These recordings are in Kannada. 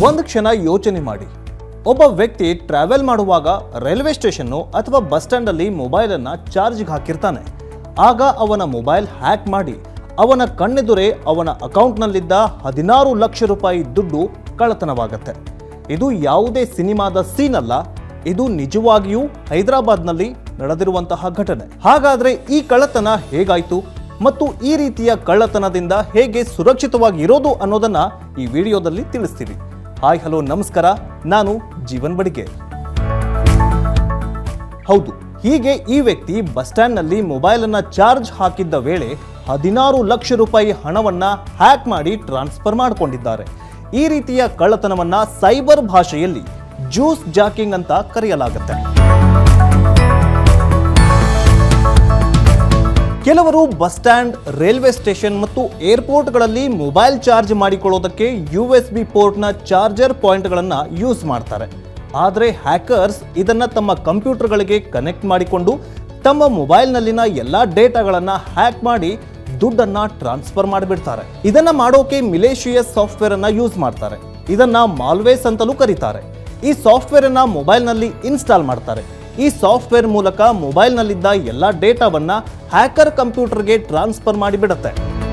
ಒಂದು ಕ್ಷಣ ಯೋಚನೆ ಮಾಡಿ. ಒಬ್ಬ ವ್ಯಕ್ತಿ ಟ್ರಾವೆಲ್ ಮಾಡುವಾಗ ರೈಲ್ವೆ ಸ್ಟೇಷನ್ ಅಥವಾ ಬಸ್ ಸ್ಟ್ಯಾಂಡ್ ಅಲ್ಲಿ ಮೊಬೈಲ್ ಅನ್ನು ಚಾರ್ಜ್ಗೆ ಹಾಕಿರ್ತಾನೆ. ಆಗ ಅವನ ಮೊಬೈಲ್ ಹ್ಯಾಕ್ ಮಾಡಿ ಅವನ ಕಣ್ಣೆದುರೇ ಅವನ ಅಕೌಂಟ್ನಲ್ಲಿದ್ದ 16 ಲಕ್ಷ ರೂಪಾಯಿ ದುಡ್ಡು ಕಳ್ಳತನವಾಗುತ್ತೆ. ಇದು ಯಾವುದೇ ಸಿನಿಮಾದ ಸೀನ್ ಅಲ್ಲ, ಇದು ನಿಜವಾಗಿಯೂ ಹೈದರಾಬಾದ್ನಲ್ಲಿ ನಡೆದಿರುವಂತಹ ಘಟನೆ. ಹಾಗಾದ್ರೆ ಈ ಕಳ್ಳತನ ಹೇಗಾಯಿತು ಮತ್ತು ಈ ರೀತಿಯ ಕಳ್ಳತನದಿಂದ ಹೇಗೆ ಸುರಕ್ಷಿತವಾಗಿ ಇರೋದು ಅನ್ನೋದನ್ನ ಈ ವಿಡಿಯೋದಲ್ಲಿ ತಿಳಿಸ್ತೀವಿ. ಹಾಯ್ ಹಲೋ ನಮಸ್ಕಾರ, ನಾನು ಜೀವನ್ ಬಡಿಗೆ. ಹೌದು, ಹೀಗೆ ಈ ವ್ಯಕ್ತಿ ಬಸ್ ಸ್ಟ್ಯಾಂಡ್ನಲ್ಲಿ ಮೊಬೈಲ್ ಅನ್ನ ಚಾರ್ಜ್ ಹಾಕಿದ್ದ ವೇಳೆ 16 ಲಕ್ಷ ರೂಪಾಯಿ ಹಣವನ್ನ ಹ್ಯಾಕ್ ಮಾಡಿ ಟ್ರಾನ್ಸ್ಫರ್ ಮಾಡಿಕೊಂಡಿದ್ದಾರೆ. ಈ ರೀತಿಯ ಕಳ್ಳತನವನ್ನ ಸೈಬರ್ ಭಾಷೆಯಲ್ಲಿ ಜ್ಯೂಸ್ ಜಾಕಿಂಗ್ ಅಂತ ಕರೆಯಲಾಗುತ್ತೆ. ಕೆಲವರು ಬಸ್ ಸ್ಟ್ಯಾಂಡ್, ರೈಲ್ವೆ ಸ್ಟೇಷನ್ ಮತ್ತು ಏರ್ಪೋರ್ಟ್ಗಳಲ್ಲಿ ಮೊಬೈಲ್ ಚಾರ್ಜ್ ಮಾಡಿಕೊಳ್ಳೋದಕ್ಕೆ USB ಪೋರ್ಟ್ನ ಚಾರ್ಜರ್ ಪಾಯಿಂಟ್ಗಳನ್ನು ಯೂಸ್ ಮಾಡ್ತಾರೆ. ಆದರೆ ಹ್ಯಾಕರ್ಸ್ ಇದನ್ನು ತಮ್ಮ ಕಂಪ್ಯೂಟರ್ಗಳಿಗೆ ಕನೆಕ್ಟ್ ಮಾಡಿಕೊಂಡು ತಮ್ಮ ಮೊಬೈಲ್ನಲ್ಲಿನ ಎಲ್ಲ ಡೇಟಾಗಳನ್ನು ಹ್ಯಾಕ್ ಮಾಡಿ ದುಡ್ಡನ್ನು ಟ್ರಾನ್ಸ್ಫರ್ ಮಾಡಿಬಿಡ್ತಾರೆ. ಇದನ್ನ ಮಾಡೋಕೆ ಮಿಲೇಷಿಯಸ್ ಸಾಫ್ಟ್ವೇರ್ ಅನ್ನ ಯೂಸ್ ಮಾಡ್ತಾರೆ. ಇದನ್ನ ಮಾಲ್ವೇಸ್ ಅಂತಲೂ ಕರೀತಾರೆ. ಈ ಸಾಫ್ಟ್ವೇರ್ ಅನ್ನ ಮೊಬೈಲ್ನಲ್ಲಿ ಇನ್ಸ್ಟಾಲ್ ಮಾಡ್ತಾರೆ. ಈ ಸಾಫ್ಟ್ವೇರ್ ಮೂಲಕ ಮೊಬೈಲ್ನಲ್ಲಿದ್ದ ಎಲ್ಲ ಡೇಟಾವನ್ನ ಹ್ಯಾಕರ್ ಕಂಪ್ಯೂಟರ್ಗೆ ಟ್ರಾನ್ಸ್ಫರ್ ಮಾಡಿಬಿಡುತ್ತೆ.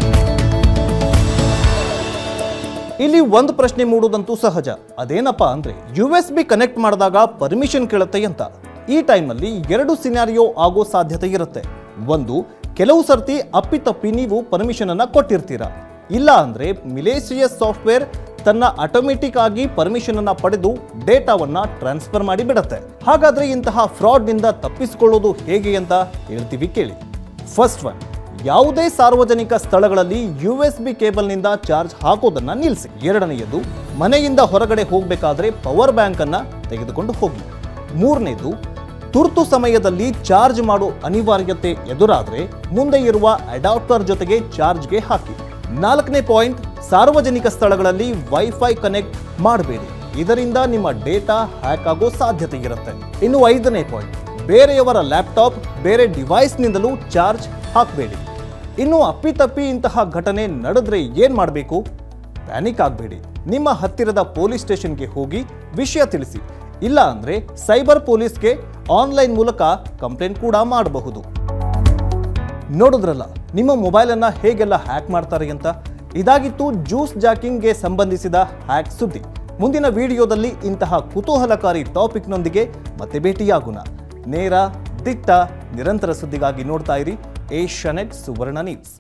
ಇಲ್ಲಿ ಒಂದು ಪ್ರಶ್ನೆ ಮೂಡುವುದಂತೂ ಸಹಜ. ಅದೇನಪ್ಪ ಅಂದ್ರೆ USB ಕನೆಕ್ಟ್ ಮಾಡಿದಾಗ ಪರ್ಮಿಷನ್ ಕೇಳುತ್ತೆ ಅಂತ. ಈ ಟೈಮಲ್ಲಿ ಎರಡು ಸಿನಾರಿಯೋ ಆಗೋ ಸಾಧ್ಯತೆ ಇರುತ್ತೆ. ಒಂದು, ಕೆಲವು ಸರ್ತಿ ಅಪ್ಪಿತಪ್ಪಿ ನೀವು ಪರ್ಮಿಷನ್ ಅನ್ನ ಕೊಟ್ಟಿರ್ತೀರಾ. ಇಲ್ಲ ಅಂದ್ರೆ ಮಿಲೇಷಿಯಸ್ ಸಾಫ್ಟ್ವೇರ್ ತನ್ನ ಆಟೋಮೆಟಿಕ್ ಆಗಿ ಪರ್ಮಿಷನ್ ಅನ್ನ ಪಡೆದು ಡೇಟಾವನ್ನ ಟ್ರಾನ್ಸ್ಫರ್ ಮಾಡಿ ಬಿಡುತ್ತೆ. ಹಾಗಾದ್ರೆ ಇಂತಹ ಫ್ರಾಡ್ ನಿಂದ ತಪ್ಪಿಸಿಕೊಳ್ಳೋದು ಹೇಗೆ ಅಂತ ಹೇಳ್ತೀವಿ ಕೇಳಿ. ಫಸ್ಟ್ ಒನ್, ಯಾವುದೇ ಸಾರ್ವಜನಿಕ ಸ್ಥಳಗಳಲ್ಲಿ USB ಕೇಬಲ್ ನಿಂದ ಚಾರ್ಜ್ ಹಾಕೋದನ್ನ ನಿಲ್ಲಿಸಿ. ಎರಡನೆಯದು, ಮನೆಯಿಂದ ಹೊರಗಡೆ ಹೋಗಬೇಕಾದ್ರೆ ಪವರ್ ಬ್ಯಾಂಕ್ ಅನ್ನ ತೆಗೆದುಕೊಂಡು ಹೋಗಿ. ಮೂರನೇದು, ತುರ್ತು ಸಮಯದಲ್ಲಿ ಚಾರ್ಜ್ ಮಾಡೋ ಅನಿವಾರ್ಯತೆ ಎದುರಾದ್ರೆ ಮುಂದೆ ಇರುವ ಅಡಾಪ್ಟರ್ ಜೊತೆಗೆ ಚಾರ್ಜ್ಗೆ ಹಾಕಿ. ನಾಲ್ಕನೇ ಪಾಯಿಂಟ್, ಸಾರ್ವಜನಿಕ ಸ್ಥಳಗಳಲ್ಲಿ ವೈಫೈ ಕನೆಕ್ಟ್ ಮಾಡಬೇಡಿ. ಇದರಿಂದ ನಿಮ್ಮ ಡೇಟಾ ಹ್ಯಾಕ್ ಆಗೋ ಸಾಧ್ಯತೆ ಇರುತ್ತೆ. ಇನ್ನು ಐದನೇ ಪಾಯಿಂಟ್, ಬೇರೆಯವರ ಲ್ಯಾಪ್ಟಾಪ್, ಬೇರೆ ಡಿವೈಸ್ನಿಂದಲೂ ಚಾರ್ಜ್ ಹಾಕಬೇಡಿ. ಇನ್ನು ಅಪ್ಪಿತಪ್ಪಿ ಇಂತಹ ಘಟನೆ ನಡೆದ್ರೆ ಏನ್ ಮಾಡಬೇಕು? ಪ್ಯಾನಿಕ್ ಆಗಬೇಡಿ. ನಿಮ್ಮ ಹತ್ತಿರದ ಪೊಲೀಸ್ ಸ್ಟೇಷನ್ಗೆ ಹೋಗಿ ವಿಷಯ ತಿಳಿಸಿ. ಇಲ್ಲ ಅಂದ್ರೆ ಸೈಬರ್ ಪೊಲೀಸ್ಗೆ ಆನ್ಲೈನ್ ಮೂಲಕ ಕಂಪ್ಲೇಂಟ್ ಕೂಡ ಮಾಡಬಹುದು. ನೋಡಿದ್ರಲ್ಲ ನಿಮ್ಮ ಮೊಬೈಲ್ ಅನ್ನ ಹೇಗೆಲ್ಲ ಹ್ಯಾಕ್ ಮಾಡ್ತಾರೆ ಅಂತ. ಇದಾಗಿತ್ತು ಜ್ಯೂಸ್ ಜಾಕಿಂಗ್ಗೆ ಸಂಬಂಧಿಸಿದ ಹ್ಯಾಕ್ ಸುದ್ದಿ. ಮುಂದಿನ ವಿಡಿಯೋದಲ್ಲಿ ಇಂತಹ ಕುತೂಹಲಕಾರಿ ಟಾಪಿಕ್ನೊಂದಿಗೆ ಮತ್ತೆ ಭೇಟಿಯಾಗೋಣ. ನೇರ, ದಿಟ್ಟ, ನಿರಂತರ ಸುದ್ದಿಗಾಗಿ ನೋಡ್ತಾ ಇರಿ ಏಷ್ಯಾನೆಟ್ ಸುವರ್ಣ ನ್ಯೂಸ್.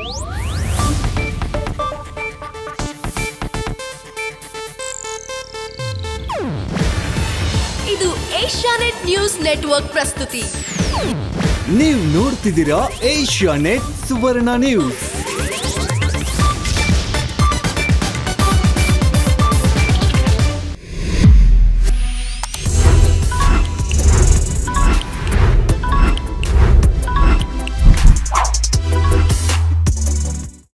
ಇದು ಏಷ್ಯಾನೆಟ್ ನ್ಯೂಸ್ ನೆಟ್ವರ್ಕ್ ಪ್ರಸ್ತುತಿ. ನೀವು ನೋಡ್ತಿದ್ದೀರಾ ಏಷ್ಯಾನೆಟ್ ಸುವರ್ಣ ನ್ಯೂಸ್.